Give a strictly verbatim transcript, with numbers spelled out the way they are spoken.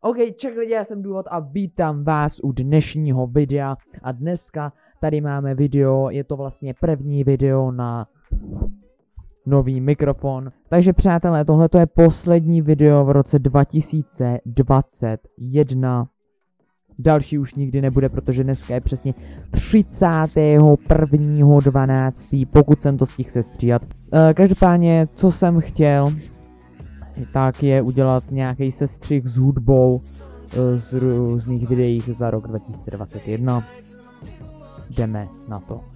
OK, ček lidi, já jsem Důvod a vítám vás u dnešního videa. A dneska tady máme video, je to vlastně první video na nový mikrofon. Takže přátelé, tohle je poslední video v roce dva tisíce dvacet jedna. Další už nikdy nebude, protože dneska je přesně třicátého prvního dvanáctého pokud jsem to stihl sestříhat. E, každopádně, co jsem chtěl, tak je udělat nějaký sestřih s hudbou e, z různých videí za rok dva tisíce dvacet jedna. Jdeme na to.